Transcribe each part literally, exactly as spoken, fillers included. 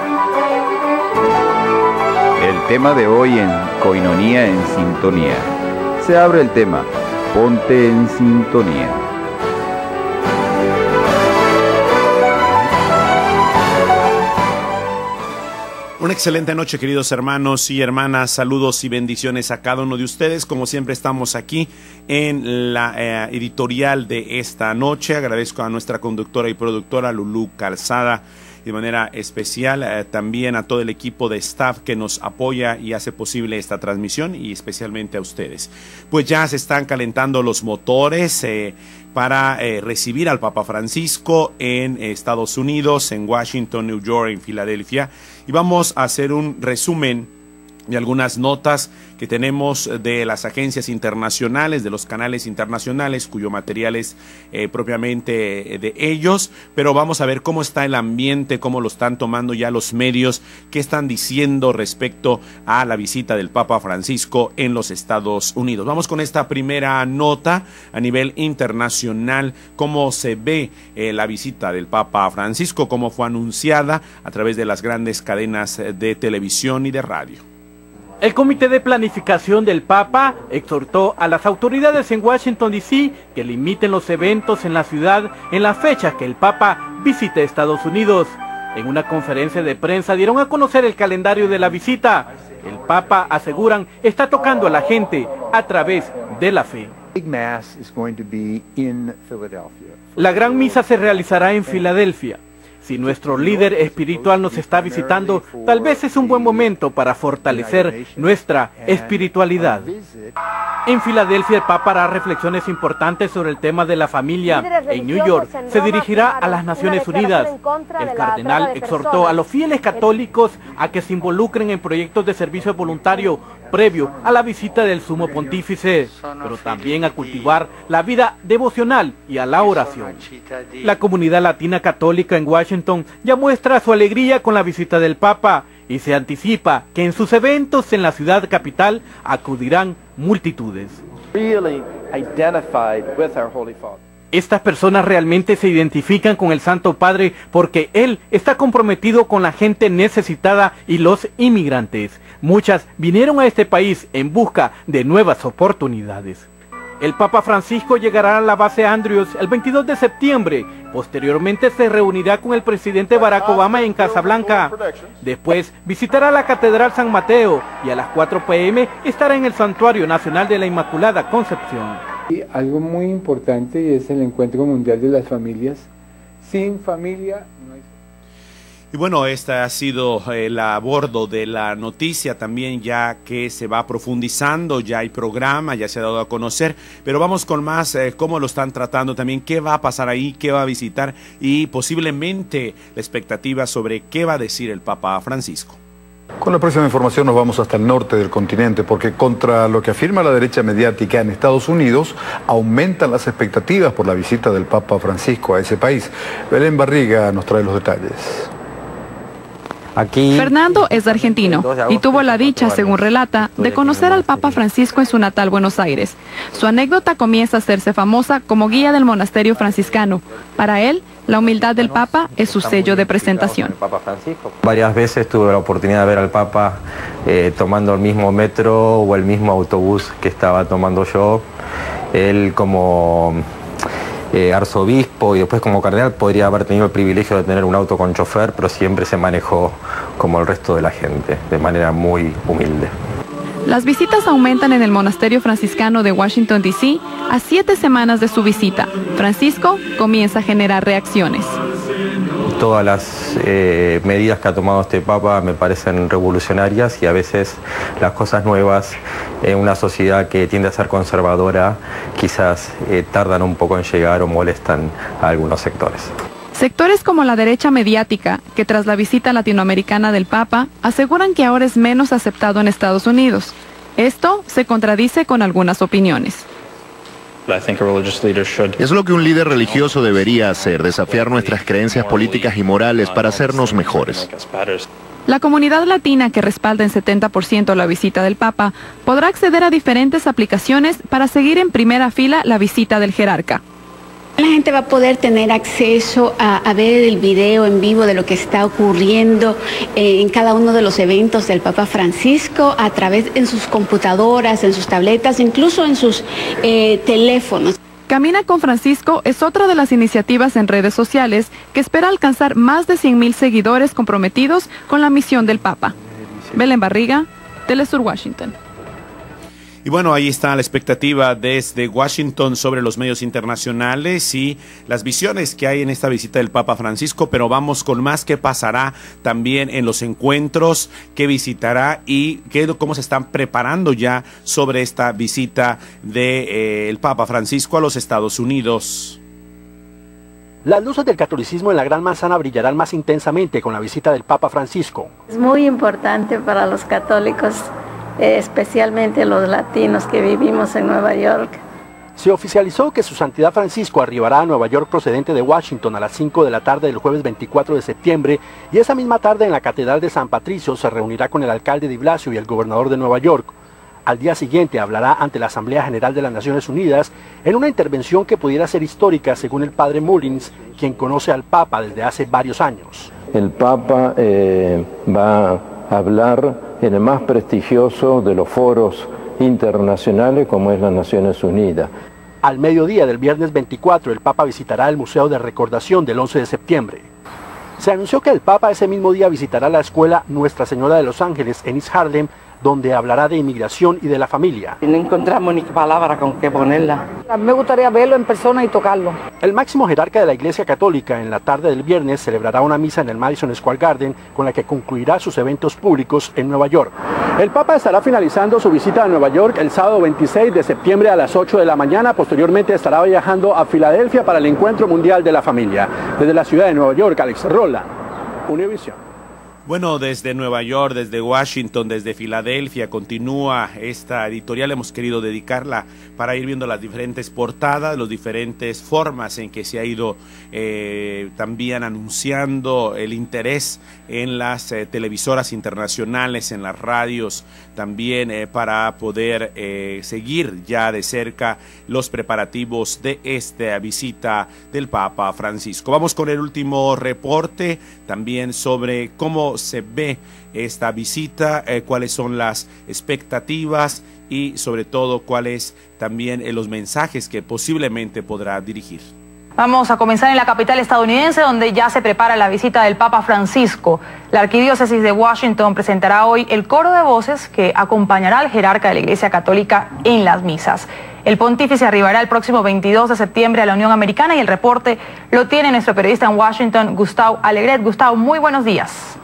El tema de hoy en Coinonía en Sintonía. Se abre el tema, ponte en sintonía. Una excelente noche, queridos hermanos y hermanas. Saludos y bendiciones a cada uno de ustedes. Como siempre, estamos aquí en la eh, editorial de esta noche. Agradezco a nuestra conductora y productora Lulú Calzada, de manera especial eh, también a todo el equipo de staff que nos apoya y hace posible esta transmisión, y especialmente a ustedes. Pues ya se están calentando los motores eh, para eh, recibir al Papa Francisco en eh, Estados Unidos, en Washington, New York, en Filadelfia, y vamos a hacer un resumen de algunas notas que tenemos de las agencias internacionales, de los canales internacionales, cuyo material es eh, propiamente de ellos, pero vamos a ver cómo está el ambiente, cómo lo están tomando ya los medios, qué están diciendo respecto a la visita del Papa Francisco en los Estados Unidos. Vamos con esta primera nota a nivel internacional, cómo se ve eh, la visita del Papa Francisco, cómo fue anunciada a través de las grandes cadenas de televisión y de radio. El Comité de Planificación del Papa exhortó a las autoridades en Washington, D C que limiten los eventos en la ciudad en las fechas que el Papa visite Estados Unidos. En una conferencia de prensa dieron a conocer el calendario de la visita. El Papa, aseguran, está tocando a la gente a través de la fe. La gran misa se realizará en Filadelfia. Si nuestro líder espiritual nos está visitando, tal vez es un buen momento para fortalecer nuestra espiritualidad. En Filadelfia, el Papa hará reflexiones importantes sobre el tema de la familia. En New York, se dirigirá a las Naciones Unidas. El cardenal exhortó a los fieles católicos a que se involucren en proyectos de servicio voluntario previo a la visita del Sumo Pontífice, pero también a cultivar la vida devocional y a la oración. La comunidad latina católica en Washington ya muestra su alegría con la visita del Papa y se anticipa que en sus eventos en la ciudad capital acudirán multitudes. Estas personas realmente se identifican con el Santo Padre porque Él está comprometido con la gente necesitada y los inmigrantes. Muchas vinieron a este país en busca de nuevas oportunidades. El Papa Francisco llegará a la base Andrews el veintidós de septiembre. Posteriormente se reunirá con el presidente Barack Obama en Casablanca. Después visitará la Catedral San Mateo y a las cuatro p m estará en el Santuario Nacional de la Inmaculada Concepción. Y algo muy importante, y es el Encuentro Mundial de las Familias. Sin familia no hay... Y bueno, este ha sido el abordo de la noticia también, ya que se va profundizando, ya hay programa, ya se ha dado a conocer, pero vamos con más, eh, cómo lo están tratando también, qué va a pasar ahí, qué va a visitar y posiblemente la expectativa sobre qué va a decir el Papa Francisco. Con la próxima información nos vamos hasta el norte del continente, porque contra lo que afirma la derecha mediática en Estados Unidos, aumentan las expectativas por la visita del Papa Francisco a ese país. Belén Barriga nos trae los detalles. Aquí... Fernando es argentino y tuvo la dicha, según relata, de conocer al Papa Francisco en su natal Buenos Aires. Su anécdota comienza a hacerse famosa como guía del monasterio franciscano. Para él, la humildad del Papa es su sello de presentación. Varias veces tuve la oportunidad de ver al Papa eh, tomando el mismo metro o el mismo autobús que estaba tomando yo. Él como... Eh, arzobispo y después como cardenal podría haber tenido el privilegio de tener un auto con chofer, pero siempre se manejó como el resto de la gente, de manera muy humilde. Las visitas aumentan en el monasterio franciscano de Washington, D C a siete semanas de su visita. Francisco comienza a generar reacciones. Todas las eh, medidas que ha tomado este Papa me parecen revolucionarias y a veces las cosas nuevas en una sociedad que tiende a ser conservadora quizás eh, tardan un poco en llegar o molestan a algunos sectores. Sectores como la derecha mediática, que tras la visita latinoamericana del Papa, aseguran que ahora es menos aceptado en Estados Unidos. Esto se contradice con algunas opiniones. Es lo que un líder religioso debería hacer, desafiar nuestras creencias políticas y morales para hacernos mejores. La comunidad latina, que respalda en setenta por ciento la visita del Papa, podrá acceder a diferentes aplicaciones para seguir en primera fila la visita del jerarca. La gente va a poder tener acceso a, a ver el video en vivo de lo que está ocurriendo eh, en cada uno de los eventos del Papa Francisco a través en sus computadoras, en sus tabletas, incluso en sus eh, teléfonos. Camina con Francisco es otra de las iniciativas en redes sociales que espera alcanzar más de cien mil seguidores comprometidos con la misión del Papa. Belén Barriga, Telesur Washington. Y bueno, ahí está la expectativa desde Washington sobre los medios internacionales y las visiones que hay en esta visita del Papa Francisco, pero vamos con más. ¿Qué pasará también en los encuentros? ¿Qué visitará? Y qué, cómo se están preparando ya sobre esta visita del de, eh, Papa Francisco a los Estados Unidos. Las luces del catolicismo en la Gran Manzana brillarán más intensamente con la visita del Papa Francisco. Es muy importante para los católicos, Eh, especialmente los latinos que vivimos en Nueva York. Se oficializó que su Santidad Francisco arribará a Nueva York procedente de Washington a las cinco de la tarde del jueves veinticuatro de septiembre y esa misma tarde en la Catedral de San Patricio se reunirá con el alcalde de Blasio y el gobernador de Nueva York. Al día siguiente hablará ante la Asamblea General de las Naciones Unidas en una intervención que pudiera ser histórica según el padre Mullins, quien conoce al Papa desde hace varios años. El Papa eh, va a hablar en el más prestigioso de los foros internacionales como es las Naciones Unidas. Al mediodía del viernes veinticuatro, el Papa visitará el Museo de Recordación del once de septiembre. Se anunció que el Papa ese mismo día visitará la escuela Nuestra Señora de los Ángeles en East Harlem, donde hablará de inmigración y de la familia. No encontramos ni palabra con qué ponerla. A mí me gustaría verlo en persona y tocarlo. El máximo jerarca de la Iglesia Católica en la tarde del viernes celebrará una misa en el Madison Square Garden con la que concluirá sus eventos públicos en Nueva York. El Papa estará finalizando su visita a Nueva York el sábado veintiséis de septiembre a las ocho de la mañana. Posteriormente estará viajando a Filadelfia para el Encuentro Mundial de la Familia. Desde la ciudad de Nueva York, Alex Rolla, Univisión. Bueno, desde Nueva York, desde Washington, desde Filadelfia, continúa esta editorial. Hemos querido dedicarla para ir viendo las diferentes portadas, las diferentes formas en que se ha ido eh, también anunciando el interés en las eh, televisoras internacionales, en las radios, también eh, para poder eh, seguir ya de cerca los preparativos de esta visita del Papa Francisco. Vamos con el último reporte también sobre cómo se ve esta visita, eh, cuáles son las expectativas y sobre todo cuáles también eh, los mensajes que posiblemente podrá dirigir. Vamos a comenzar en la capital estadounidense, donde ya se prepara la visita del Papa Francisco. La Arquidiócesis de Washington presentará hoy el coro de voces que acompañará al jerarca de la Iglesia Católica en las misas. El pontífice arribará el próximo veintidós de septiembre a la Unión Americana y el reporte lo tiene nuestro periodista en Washington, Gustavo Alegret. Gustavo, muy buenos días.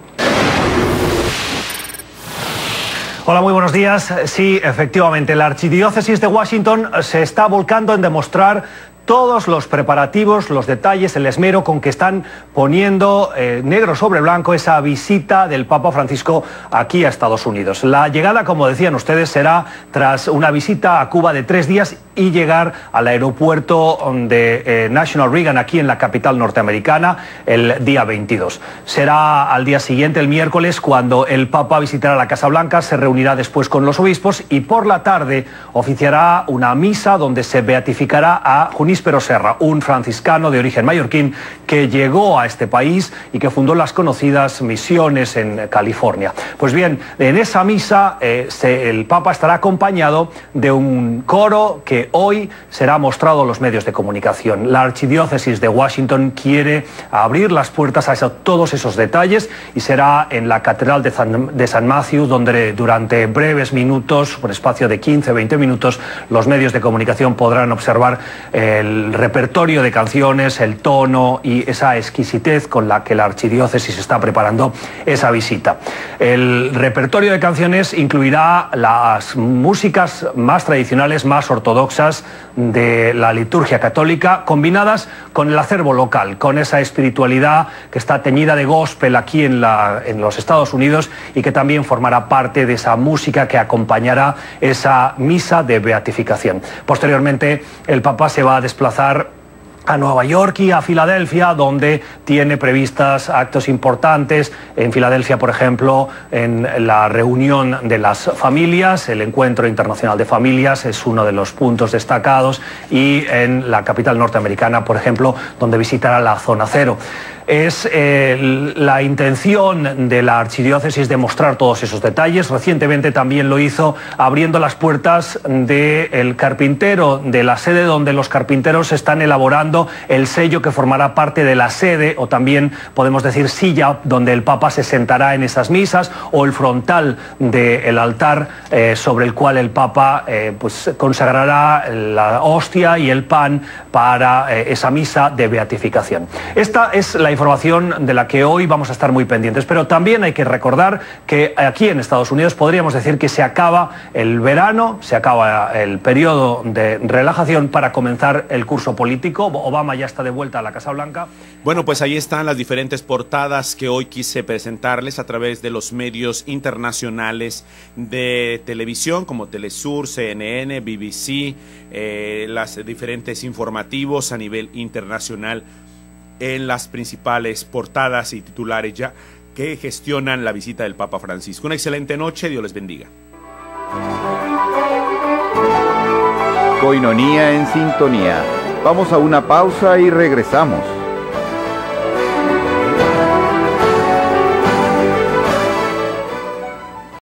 Hola, muy buenos días. Sí, efectivamente, la Archidiócesis de Washington se está volcando en demostrar todos los preparativos, los detalles, el esmero con que están poniendo eh, negro sobre blanco esa visita del Papa Francisco aquí a Estados Unidos. La llegada, como decían ustedes, será tras una visita a Cuba de tres días y llegar al aeropuerto de eh, National Reagan, aquí en la capital norteamericana, el día veintidós. Será al día siguiente, el miércoles, cuando el Papa visitará la Casa Blanca, se reunirá después con los obispos y por la tarde oficiará una misa donde se beatificará a Juníspero Serra, un franciscano de origen mallorquín que llegó a este país y que fundó las conocidas misiones en California. Pues bien, en esa misa eh, se, el Papa estará acompañado de un coro que hoy será mostrado a los medios de comunicación. La Archidiócesis de Washington quiere abrir las puertas a eso, todos esos detalles y será en la Catedral de San, de San Matthew, donde durante breves minutos, por espacio de quince a veinte minutos, los medios de comunicación podrán observar el repertorio de canciones, el tono y esa exquisitez con la que la Archidiócesis está preparando esa visita. El repertorio de canciones incluirá las músicas más tradicionales, más ortodoxas de la liturgia católica, combinadas con el acervo local, con esa espiritualidad que está teñida de gospel aquí en, la, en los Estados Unidos y que también formará parte de esa música que acompañará esa misa de beatificación. Posteriormente, el Papa se va a desplazar a Nueva York y a Filadelfia, donde tiene previstas actos importantes. En Filadelfia, por ejemplo, en la reunión de las familias, el Encuentro Internacional de Familias es uno de los puntos destacados, y en la capital norteamericana, por ejemplo, donde visitará la Zona Cero. Es eh, la intención de la archidiócesis de mostrar todos esos detalles. Recientemente también lo hizo abriendo las puertas del carpintero, de la sede donde los carpinteros están elaborando el sello que formará parte de la sede, o también podemos decir silla, donde el Papa se sentará en esas misas, o el frontal del altar eh, sobre el cual el Papa eh, pues consagrará la hostia y el pan para eh, esa misa de beatificación. Esta es la información de la que hoy vamos a estar muy pendientes, pero también hay que recordar que aquí en Estados Unidos podríamos decir que se acaba el verano, se acaba el periodo de relajación para comenzar el curso político. Obama ya está de vuelta a la Casa Blanca. Bueno, pues ahí están las diferentes portadas que hoy quise presentarles a través de los medios internacionales de televisión como Telesur, C N N, B B C, eh, las diferentes informativos a nivel internacional en las principales portadas y titulares ya que gestionan la visita del Papa Francisco. Una excelente noche, Dios les bendiga. Coinonía en sintonía. Vamos a una pausa y regresamos.